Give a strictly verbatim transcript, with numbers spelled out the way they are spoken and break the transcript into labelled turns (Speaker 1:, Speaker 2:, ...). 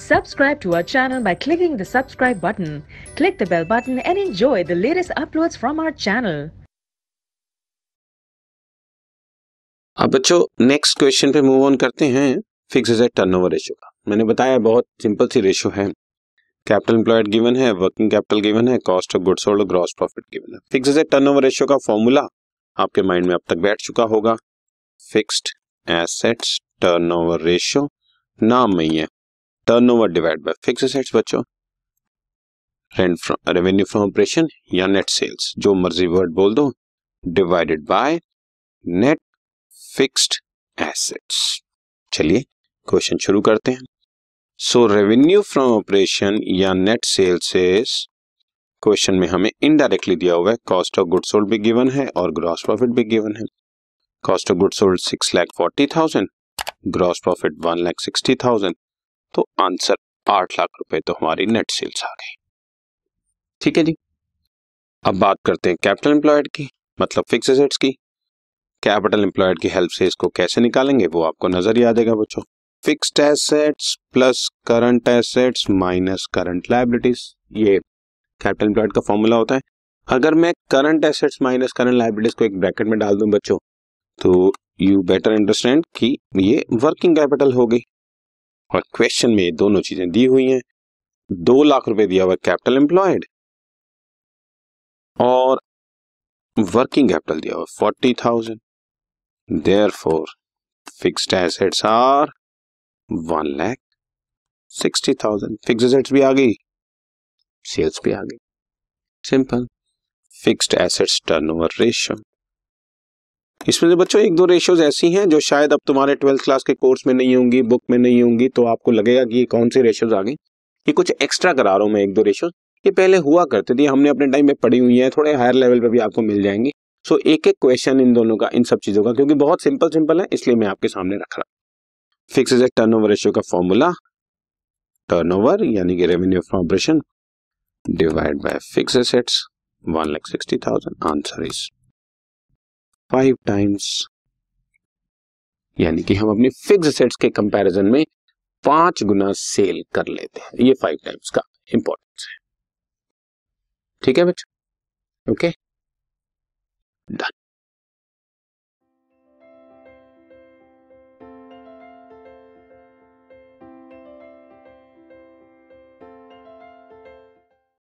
Speaker 1: Subscribe to our channel by clicking the subscribe button. Click the bell button and enjoy the latest uploads from our channel.
Speaker 2: अब बच्चों next question पे move on करते हैं fix asset turnover ratio का। मैंने बताया बहुत simple सी रेशियो है। कैपिटल एम्प्लॉयड गिवन है, वर्किंग कैपिटल गिवन है, कॉस्ट ऑफ गुड्स सोल्ड और ग्रॉस प्रॉफिट गिवन है। फिक्स एसेट टर्नओवर रेशियो का फॉर्मूला आपके माइंड में अब तक बैठ चुका होगा। फिक्स्ड एसेट्स टर्नओवर रेशियो, नाम में ही है turnover divide by fix assets बच्चों। Rent from revenue from operation या नेट सेल्स, जो मर्जी वर्ड बोल दो, divided by net fixed assets. चलिए क्वेश्चन शुरू करते हैं। सो रेवेन्यू फ्रॉम ऑपरेशन या नेट सेल्स इज, क्वेश्चन में हमें इनडायरेक्टली दिया हुआ है कॉस्ट ऑफ गुड्स सोल्ड भी गिवन है और ग्रॉस प्रॉफिट भी गिवन है। Cost of goods sold six lakh forty thousand, gross profit one lakh sixty thousand, तो आंसर आठ लाख रुपए तो हमारी नेट सेल्स आ गई। ठीक है जी। अब बात करते हैं कैपिटल एम्प्लॉयड की, मतलब फिक्स एसेट्स की। कैपिटल एम्प्लॉयड की हेल्प से इसको कैसे निकालेंगे वो आपको नजर ही आ जाएगा बच्चों। Fixed assets plus current assets minus current liabilities, ये कैपिटल एम्प्लॉयड का फॉर्मूला होता है। अगर मैं current assets minus current liabilities को एक ब्रैकेट में डाल दूं बच्चों, तो यू बेटर अंडरस्टैंड कि ये वर्किंग कैपिटल हो गई। और क्वेश्चन में दोनों चीजें दी हुई हैं। दो लाख रुपए दिया हुआ कैपिटल एम्प्लॉयड और वर्किंग कैपिटल दिया हुआ forty thousand. Therefore, fixed assets are one lakh sixty thousand. Fixed assets भी आ गई, सेल्स भी आ गई। Simple. Fixed assets turnover ratio. इसमें से बच्चों एक दो रेशियोज ऐसी हैं जो शायद अब तुम्हारे ट्वेल्थ क्लास के कोर्स में नहीं होंगी, बुक में नहीं होंगी, तो आपको लगेगा कि ये कौन सी रेशियोज आ गई। ये कुछ एक्स्ट्रा करा रहा हूं मैं, एक दो रेशियोज ये पहले हुआ करते थे, हमने अपने टाइम में पढ़ी हुई है, थोड़े हायर लेवल पे भी आपको मिल जाएंगी। सो so, एक एक क्वेश्चन इन दोनों का, इन सब चीजों का, क्योंकि बहुत सिंपल सिंपल है इसलिए मैं आपके सामने रख रहा हूं। फिक्स एसेट टर्नओवर रेशियो का फॉर्मूला टर्नओवर यानी कि revenue from operation divide by fix assets one lakh sixty thousand. Answer is five times, यानी कि हम अपनी फिक्स एसेट्स के कंपैरिजन में पांच गुना सेल कर लेते हैं। ये फाइव टाइम्स का इंपॉर्टेंस है। ठीक है बच्चों, ओके डन।